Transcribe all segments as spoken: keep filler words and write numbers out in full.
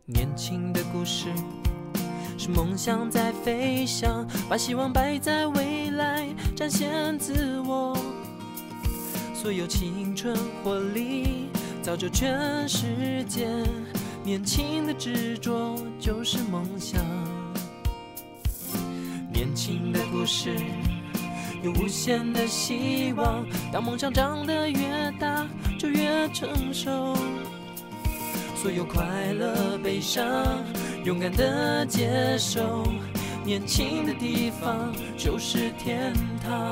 年轻的故事是梦想在飞翔，把希望摆在未来，展现自我。所有青春活力，造就全世界。年轻的执着就是梦想。年轻的故事有无限的希望，当梦想长得越大，就越成熟。所有快乐悲伤，勇敢的接受，年轻的地方就是天堂。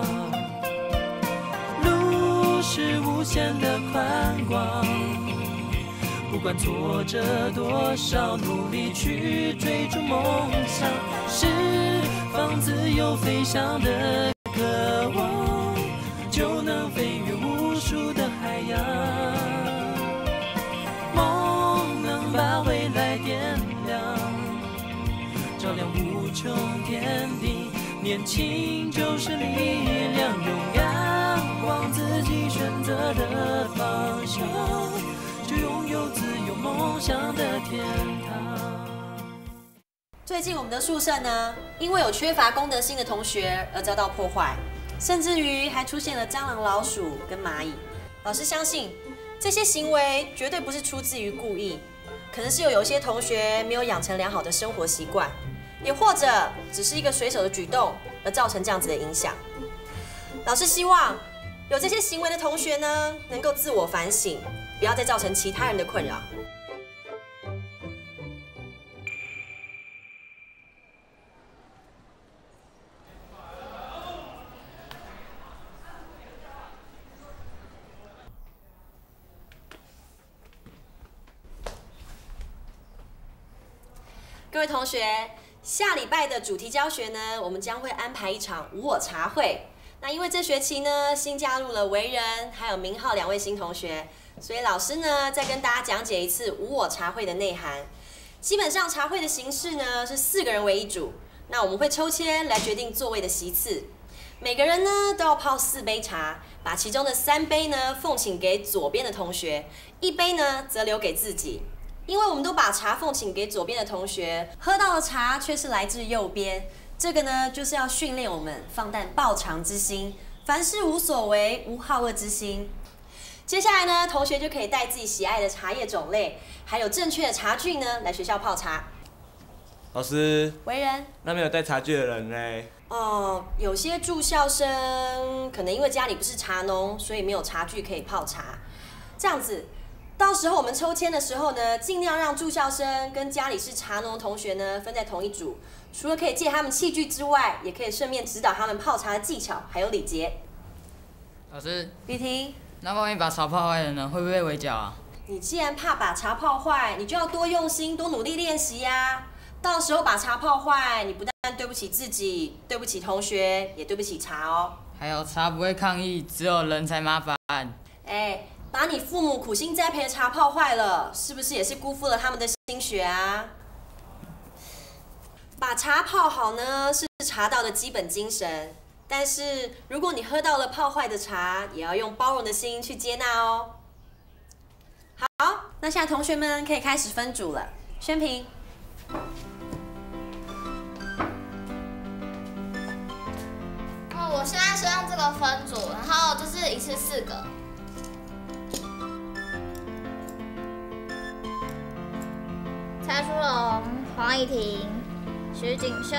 路是无限的宽广，不管挫折多少，努力去追逐梦想，释放自由飞翔的渴望，就能飞越无数的海洋。把未来点亮，照亮无穷天地。年轻就是力量，勇敢往自己选择的方向，就拥有自由梦想的天堂。 最近我们的宿舍呢，因为有缺乏公德心的同学而遭到破坏，甚至于还出现了蟑螂、老鼠跟蚂蚁。老师相信这些行为绝对不是出自于故意。可能是有有一些同学没有养成良好的生活习惯，也或者只是一个随手的举动而造成这样子的影响。老师希望有这些行为的同学呢，能够自我反省，不要再造成其他人的困扰。各位同学，下礼拜的主题教学呢，我们将会安排一场无我茶会。那因为这学期呢，新加入了维仁还有明浩两位新同学，所以老师呢再跟大家讲解一次无我茶会的内涵。基本上茶会的形式呢是四个人为一组，那我们会抽签来决定座位的席次。每个人呢都要泡四杯茶，把其中的三杯呢奉请给左边的同学，一杯呢则留给自己。因为我们都把茶奉请给左边的同学，喝到的茶却是来自右边，这个呢就是要训练我们放淡报常之心，凡事无所为，无好恶之心。接下来呢，同学就可以带自己喜爱的茶叶种类，还有正确的茶具呢，来学校泡茶。 老师， 维仁， 那没有带茶具的人呢？ 哦，有些住校生可能因为家里不是茶农，所以没有茶具可以泡茶。这样子。到时候我们抽签的时候呢，尽量让住校生跟家里是茶农的同学呢分在同一组。除了可以借他们器具之外，也可以顺便指导他们泡茶的技巧还有礼节。 老师， 李婷， 那万一把茶泡坏了呢？会不会围剿啊？ 你既然怕把茶泡坏，你就要多用心，多努力练习呀。到时候把茶泡坏，你不但对不起自己，对不起同学，也对不起茶哦。 还有茶不会抗议，只有人才麻烦。 哎。把你父母苦心栽培的茶泡坏了，是不是也是辜负了他们的心血啊？把茶泡好呢，是茶道的基本精神。但是如果你喝到了泡坏的茶，也要用包容的心去接纳哦。好，那现在同学们可以开始分组了。宣平。 哦，我现在是用这个分组，然后就是一次四个。蔡淑荣、黄以婷、徐锦秀。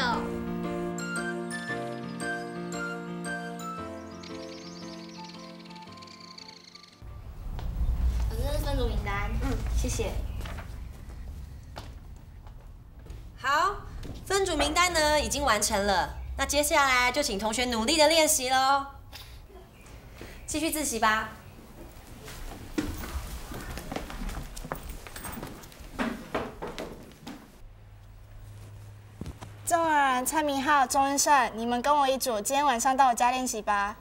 我这是分组名单。 嗯，谢谢。好，分组名单呢已经完成了，那接下来就请同学努力的练习喽。继续自习吧。 郑文然、蔡明浩、钟恩胜，你们跟我一组，今天晚上到我家练习吧。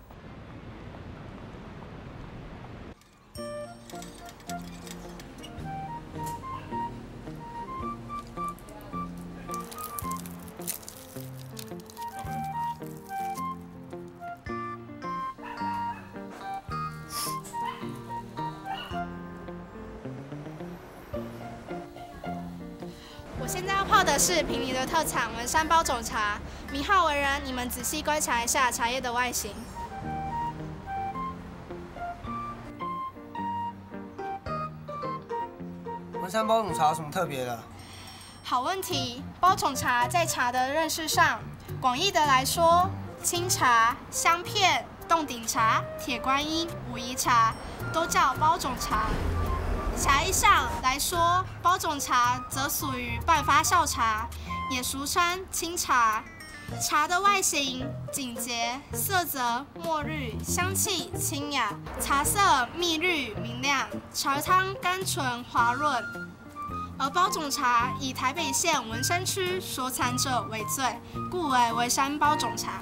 现在要泡的是平里的特产文山包种茶。名号为人，你们仔细观察一下茶叶的外形。 文山包种茶有什么特别的？ 好问题，包种茶在茶的认识上，广义的来说，清茶、香片、洞顶茶、铁观音、武夷茶都叫包种茶。茶艺上来说，包种茶则属于半发酵茶，也俗称清茶。茶的外形紧结，色泽墨绿，香气清雅，茶色蜜绿明亮，茶汤甘醇滑润。而包种茶以台北县文山区所产者为最，故为文山包种茶。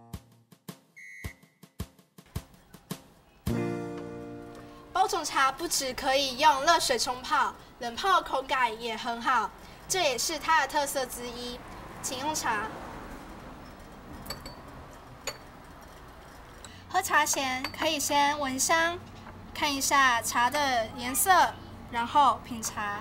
包种茶不只可以用热水冲泡，冷泡口感也很好，这也是它的特色之一。请用茶。喝茶前可以先闻香，看一下茶的颜色，然后品茶。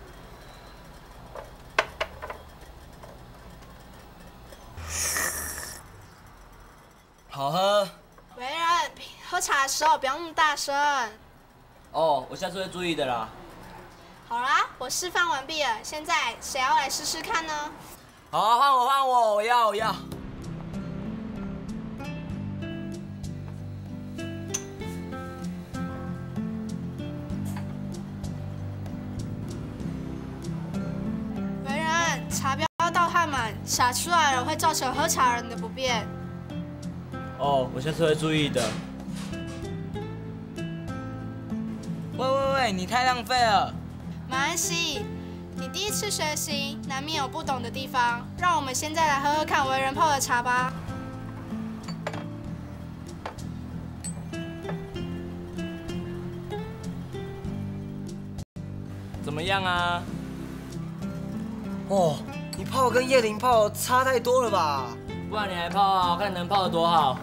好喝。 为人喝茶的时候不要那么大声。 哦，我下次会注意的啦。 好啦，我示范完毕了，现在谁要来试试看呢？ 好啊，换我换我，我要我要。 为人茶不要倒太满，洒出来了会造成喝茶人的不便。 哦，我下次会注意的。 喂喂喂，你太浪费了。 没关系，你第一次学习，难免有不懂的地方。让我们现在来喝喝看为人泡的茶吧。 怎么样啊？ 哦，你泡跟叶玲泡差太多了吧？ 不然你来泡啊，我看能泡得多好。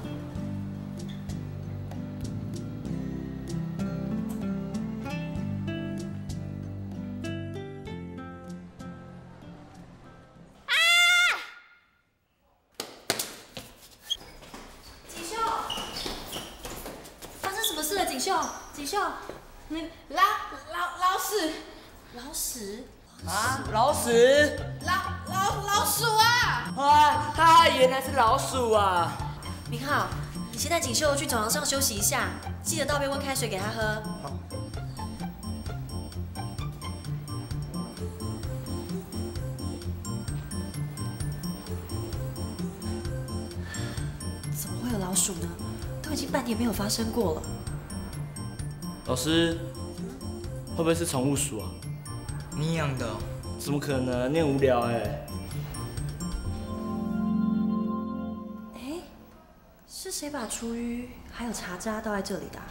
锦绣，锦绣，那老老老鼠， 老屎， 啊，老屎， 老老老鼠啊！ 啊，它原来是老鼠啊！ 明浩，你先带锦绣去走廊上休息一下，记得倒杯温开水给他喝。 好。 怎么会有老鼠呢？都已经半年没有发生过了。 老师，会不会是宠物鼠啊？ 你养的？ 怎么可能？你很无聊哎。 哎，是谁把厨余还有茶渣倒在这里的、啊？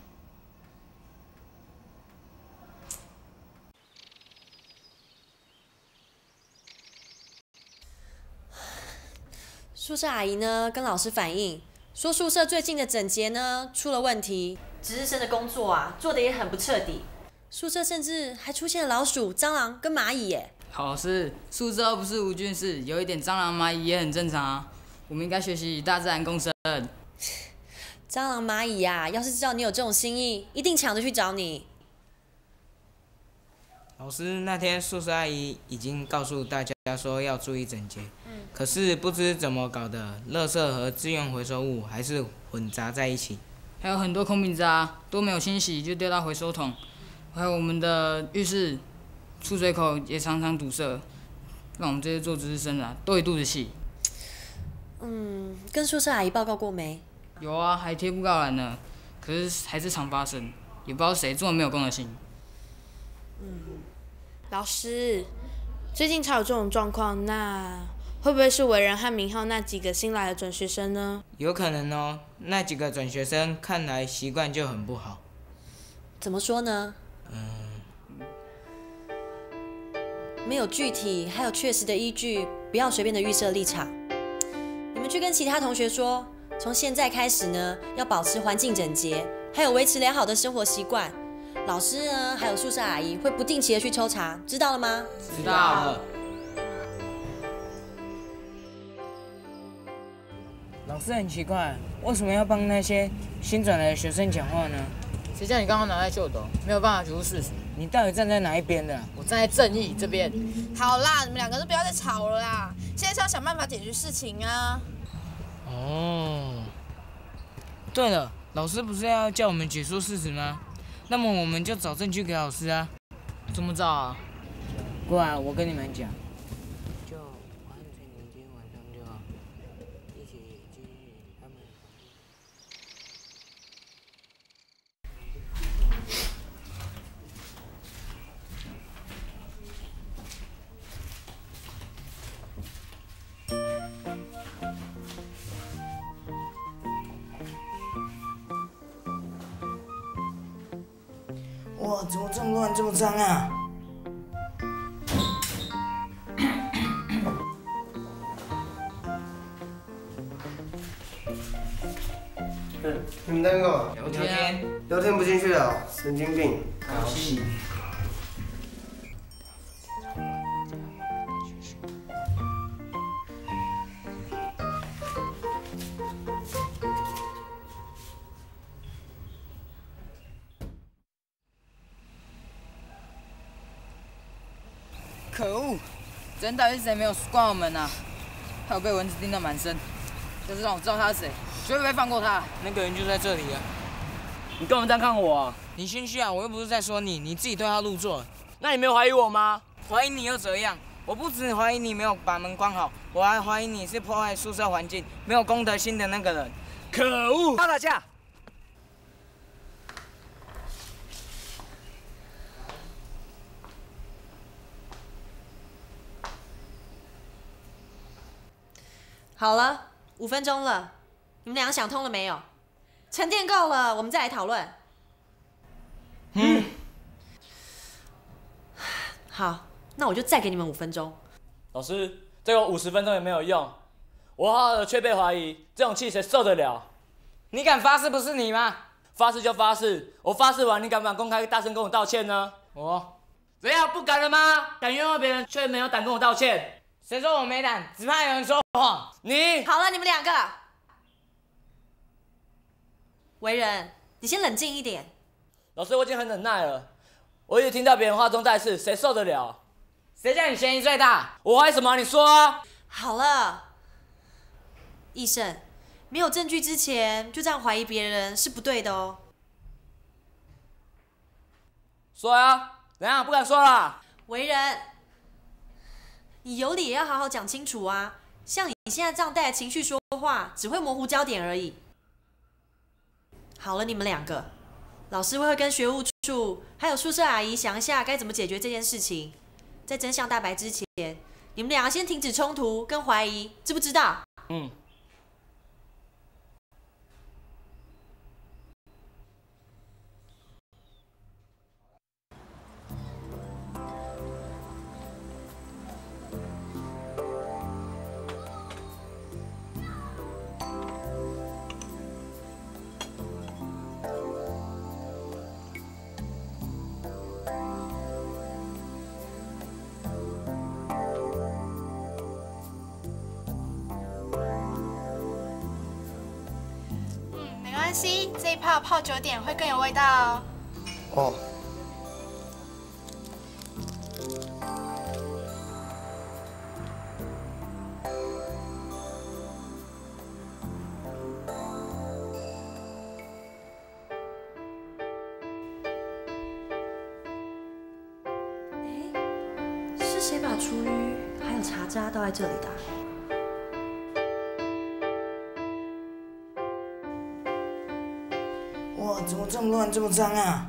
宿舍阿姨呢，跟老师反映说，宿舍最近的整洁呢出了问题。值日生的工作啊，做得也很不彻底。宿舍甚至还出现了老鼠、蟑螂跟蚂蚁耶。 老师，宿舍又不是无菌室，有一点蟑螂、蚂蚁也很正常啊。我们应该学习大自然共生。 蟑螂、蚂蚁呀、啊，要是知道你有这种心意，一定抢着去找你。 老师，那天宿舍阿姨已经告诉大家说要注意整洁，嗯、可是不知怎么搞的，垃圾和资源回收物还是混杂在一起。 还有很多空瓶渣都没有清洗就丢到回收桶，还有我们的浴室出水口也常常堵塞，让我们这些做值日生的、啊、都一肚子气。 嗯，跟宿舍阿姨报告过没？ 有啊，还贴布告栏呢，可是还是常发生，也不知道谁这么没有公德心。 嗯，老师，最近才有这种状况，那会不会是伟人和明浩那几个新来的转学生呢？ 有可能哦，那几个转学生看来习惯就很不好。 怎么说呢？ 嗯， 没有具体还有确实的依据，不要随便的预设立场。你们去跟其他同学说，从现在开始呢，要保持环境整洁，还有维持良好的生活习惯。老师呢，还有宿舍阿姨会不定期的去抽查，知道了吗？ 知道了。 老师很奇怪，为什么要帮那些新转来的学生讲话呢？ 谁叫你刚刚拿在秀斗，没有办法举出事实。 你到底站在哪一边的、啊？ 我站在正义这边。 好啦，你们两个都不要再吵了啦！现在是要想办法解决事情啊。 哦，对了，老师不是要叫我们解说事实吗？那么我们就找证据给老师啊。 怎么找啊？ 过来，我跟你们讲。就完成今天晚上就好，一起继续他们。哇，怎么这么乱，这么脏啊？ 嗯，你们在干嘛？ 聊天。 聊天不进去了，神经病。 搞戏。 可恶！昨天到底是谁没有关好门啊？还有被蚊子叮到满身。要是让我知道他是谁，绝对不会放过他。 那个人就在这里啊！ 你干嘛这样看我啊？ 你心虚啊！我又不是在说你，你自己对号入座。 那你没有怀疑我吗？ 怀疑你又怎样？我不只怀疑你没有把门关好，我还怀疑你是破坏宿舍环境、没有公德心的那个人。 可恶！ 不要打架！ 好了，五分钟了，你们俩想通了没有？沉淀够了，我们再来讨论。 嗯。 好，那我就再给你们五分钟。 老师，这个五十分钟也没有用，我好好的却被怀疑，这种气谁受得了？ 你敢发誓不是你吗？ 发誓就发誓，我发誓完，你敢不敢公开大声跟我道歉呢？ 我。 怎样，不敢了吗？敢冤枉别人，却没有胆跟我道歉。 谁说我没胆？只怕有人说谎。 你好了，你们两个，为人，你先冷静一点。 老师，我已经很忍耐了，我一直听到别人话中带刺，谁受得了？ 谁叫你嫌疑最大？ 我怀疑什么？你说啊。 好了，义胜，没有证据之前就这样怀疑别人是不对的哦。 说啊，怎样？不敢说啦。 为人。你有理也要好好讲清楚啊！像你现在这样带着情绪说话，只会模糊焦点而已。好了，你们两个，老师会跟学务处还有宿舍阿姨想一下该怎么解决这件事情。在真相大白之前，你们两个先停止冲突跟怀疑，知不知道？ 嗯。 没关系，这一泡泡久点会更有味道哦。 哦。 哎，是谁把厨余还有茶渣倒在这里的啊？ 哇，怎么这么乱，这么脏啊？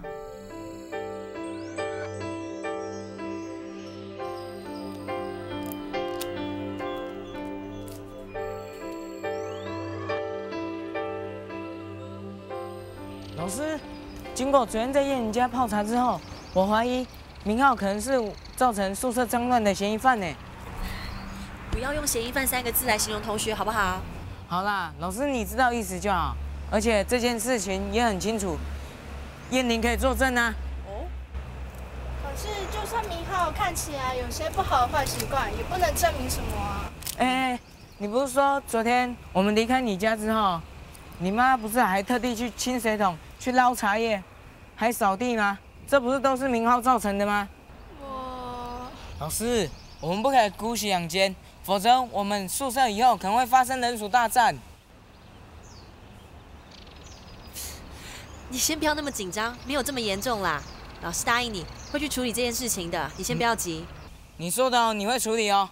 老师，经过昨天在叶人家泡茶之后，我怀疑明浩可能是造成宿舍脏乱的嫌疑犯呢。 不要用嫌疑犯三个字来形容同学，好不好？ 好啦，老师你知道意思就好。而且这件事情也很清楚，燕玲可以作证啊。 哦。可是，就算明浩看起来有些不好的坏习惯，也不能证明什么啊。 哎， 你不是说昨天我们离开你家之后，你妈不是还特地去清水桶去捞茶叶，还扫地吗？这不是都是明浩造成的吗？ 我老师，我们不可以姑息养奸，否则我们宿舍以后可能会发生人鼠大战。 你先不要那么紧张，没有这么严重啦。老师答应你会去处理这件事情的，你先不要急。嗯、 你说的哦，你会处理哦。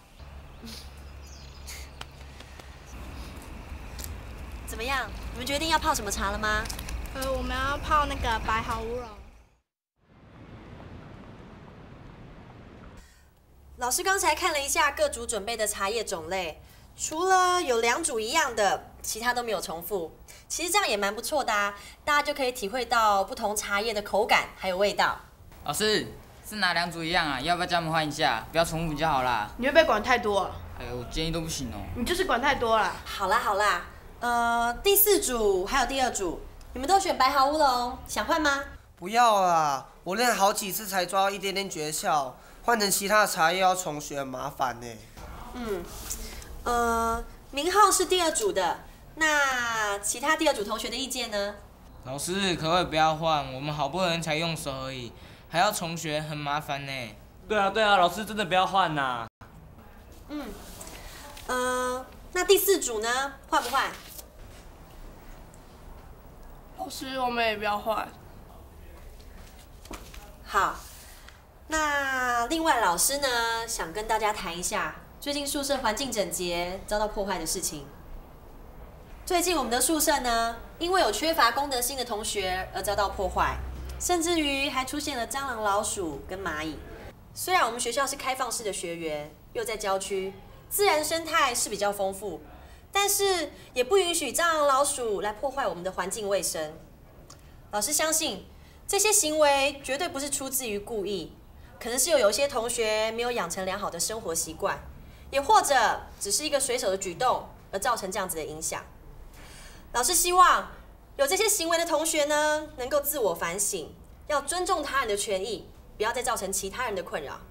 怎么样？你们决定要泡什么茶了吗？ 呃，我们要泡那个白毫乌龙。 老师刚才看了一下各组准备的茶叶种类，除了有两组一样的，其他都没有重复。其实这样也蛮不错的啊，大家就可以体会到不同茶叶的口感还有味道。 老师，是哪两组一样啊？要不要叫他们换一下？不要重复就好啦。 你会不会管太多了？ 哎呦，我建议都不行哦。 你就是管太多了。 好啦好啦，呃，第四组还有第二组，你们都选白毫乌龙，想换吗？ 不要啦，我练好几次才抓到一点点诀窍，换成其他的茶叶要重学很麻烦呢。 嗯，呃，明浩是第二组的。那其他第二组同学的意见呢？ 老师，可不可以不要换？我们好不容易才用手而已，还要重学，很麻烦呢。 对啊，对啊，老师真的不要换呐。 嗯，呃，那第四组呢？换不换？ 老师，我们也不要换。 好，那另外老师呢，想跟大家谈一下最近宿舍环境整洁遭到破坏的事情。最近我们的宿舍呢，因为有缺乏公德心的同学而遭到破坏，甚至于还出现了蟑螂、老鼠跟蚂蚁。虽然我们学校是开放式的学园，又在郊区，自然生态是比较丰富，但是也不允许蟑螂、老鼠来破坏我们的环境卫生。老师相信这些行为绝对不是出自于故意，可能是有有一些同学没有养成良好的生活习惯，也或者只是一个随手的举动而造成这样子的影响。老师希望有这些行为的同学呢，能够自我反省，要尊重他人的权益，不要再造成其他人的困扰。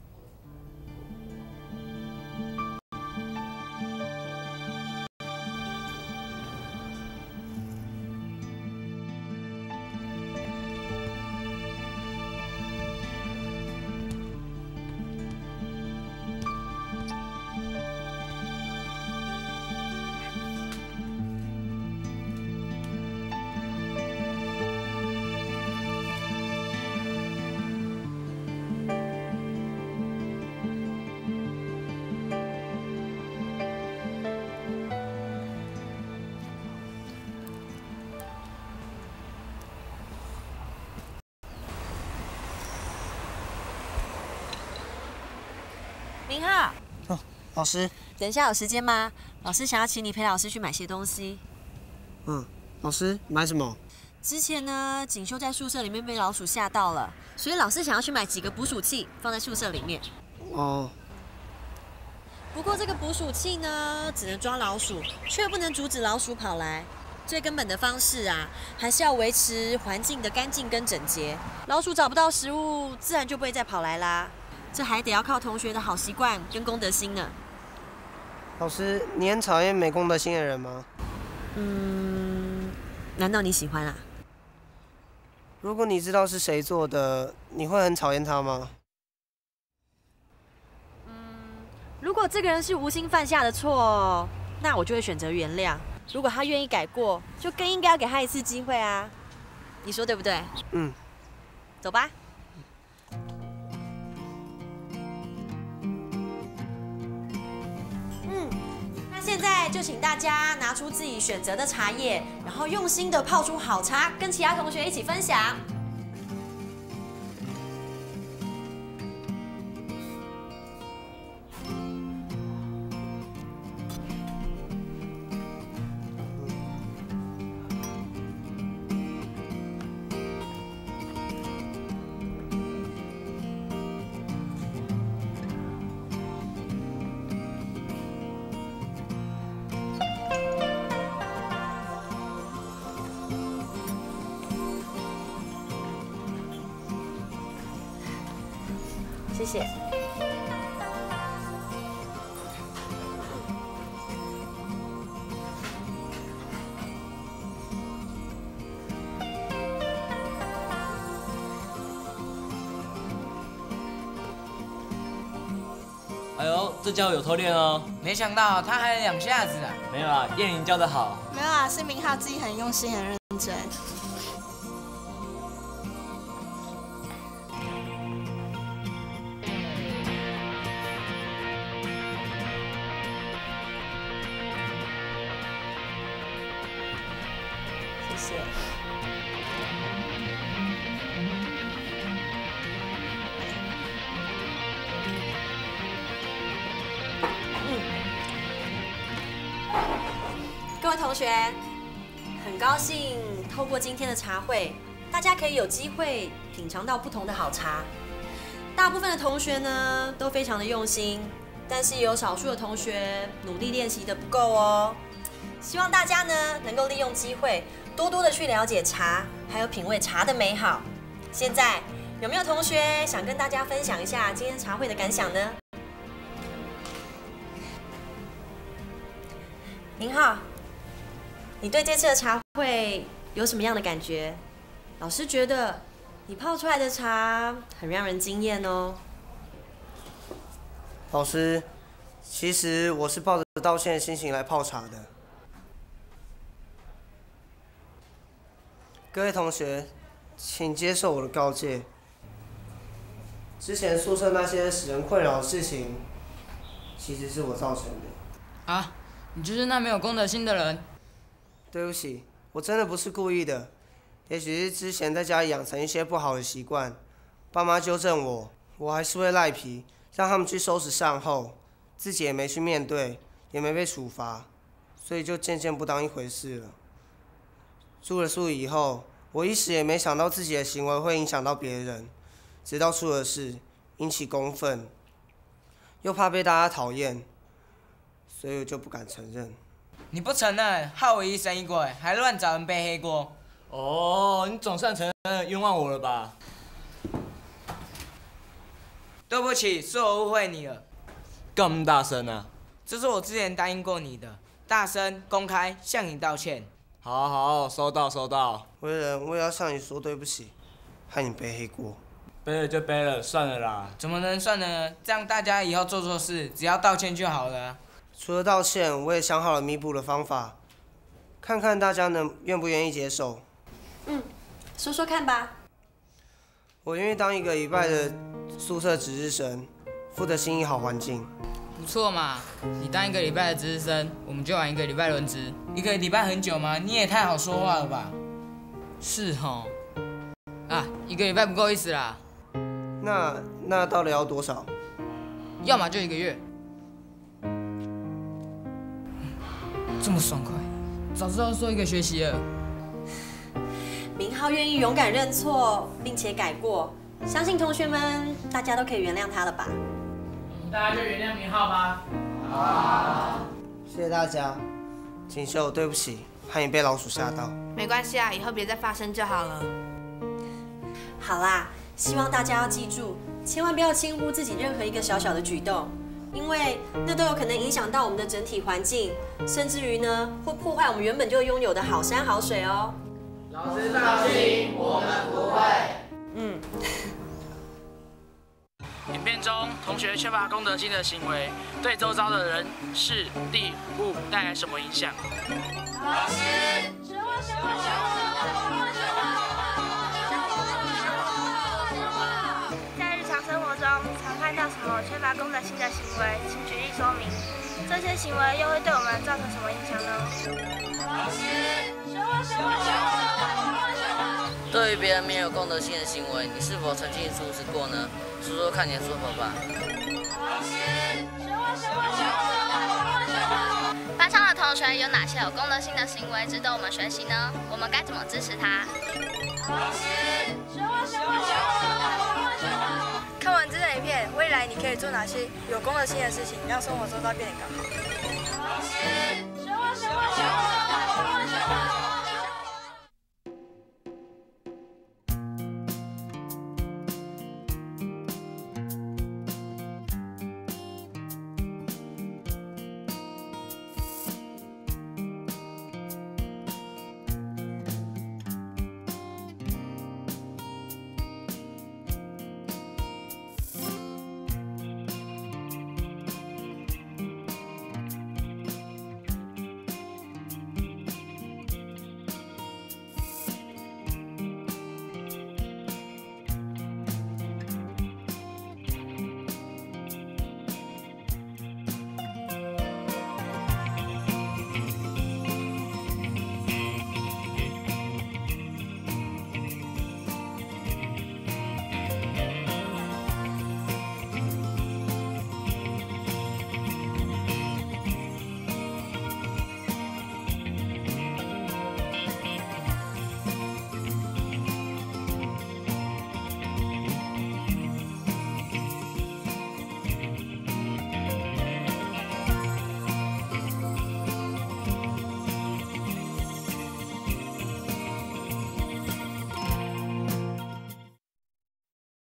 明浩， 哦，老师， 等一下有时间吗？老师想要请你陪老师去买些东西。 嗯，老师买什么？ 之前呢，锦绣在宿舍里面被老鼠吓到了，所以老师想要去买几个捕鼠器放在宿舍里面。 哦。 不过这个捕鼠器呢，只能抓老鼠，却不能阻止老鼠跑来。最根本的方式啊，还是要维持环境的干净跟整洁。老鼠找不到食物，自然就不会再跑来啦。这还得要靠同学的好习惯跟公德心呢。 老师，你很讨厌没公德心的人吗？ 嗯，难道你喜欢啊？ 如果你知道是谁做的，你会很讨厌他吗？ 嗯，如果这个人是无心犯下的错，那我就会选择原谅。如果他愿意改过，就更应该要给他一次机会啊。你说对不对？ 嗯。 走吧。现在就请大家拿出自己选择的茶叶，然后用心的泡出好茶，跟其他同学一起分享。谢谢。 这家伙有偷练哦。 没想到他还有两下子啊！ 没有啊，燕玲教的好。 没有啊，是明浩自己很用心、很认真。 谢谢。各位同学，很高兴透过今天的茶会，大家可以有机会品尝到不同的好茶。大部分的同学呢都非常的用心，但是也有少数的同学努力练习的不够哦。希望大家呢能够利用机会，多多的去了解茶，还有品味茶的美好。现在有没有同学想跟大家分享一下今天茶会的感想呢？明浩，你对这次的茶会有什么样的感觉？老师觉得你泡出来的茶很让人惊艳哦。 老师，其实我是抱着道歉的心情来泡茶的。各位同学，请接受我的告诫。之前宿舍那些使人困扰的事情，其实是我造成的。 啊，你就是那没有公德心的人。 对不起，我真的不是故意的。也许是之前在家里养成一些不好的习惯，爸妈纠正我，我还是会赖皮，让他们去收拾善后，自己也没去面对，也没被处罚，所以就渐渐不当一回事了。住了宿以后，我一时也没想到自己的行为会影响到别人，直到出了事，引起公愤，又怕被大家讨厌，所以我就不敢承认。 你不承认，害我疑神疑鬼，还乱找人背黑锅。 哦，你总算承认冤枉我了吧？ 对不起，是我误会你了。 干嘛那么大声啊？ 这是我之前答应过你的，大声公开向你道歉。 好好，收到收到。 为人，我也要向你说对不起，害你背黑锅。 背了就背了，算了啦。 怎么能算呢？这样大家以后做错事，只要道歉就好了。 除了道歉，我也想好了弥补的方法，看看大家能愿不愿意接受。 嗯，说说看吧。 我愿意当一个礼拜的宿舍值日生，负责经营好环境。 不错嘛，你当一个礼拜的值日生，我们就玩一个礼拜轮值。 一个礼拜很久吗？你也太好说话了吧？ 是齁。啊，一个礼拜不够意思啦。 那那到底要多少？ 要么就一个月。这么爽快，早知道说一个学期了。 明浩愿意勇敢认错，并且改过，相信同学们大家都可以原谅他了吧？ 大家就原谅明浩吧。 好，谢谢大家。锦绣，对不起，害你被老鼠吓到。 没关系啊，以后别再发生就好了。 好啦，希望大家要记住，千万不要轻忽自己任何一个小小的举动，因为那都有可能影响到我们的整体环境，甚至于呢，会破坏我们原本就拥有的好山好水哦。 老师放心，我们不会。 嗯。 影片中，同学缺乏公德心的行为，对周遭的人、事、地、物带来什么影响？ 老师，什么什么什么在日常生活中，常看到什么缺乏公德心的行为，请举例说明。这些行为又会对我们造成什么影响呢？老师，什么什么什么？ 对于别人没有公德心的行为，你是否曾经阻止过呢？说说看你的说法吧。 老师，什么什么什么？班上的同学有哪些有公德心的行为值得我们学习呢？我们该怎么支持他？老师，什么什么什么？ 看完这段影片，未来你可以做哪些有公德心的事情，让生活周遭变得更好？ 老师。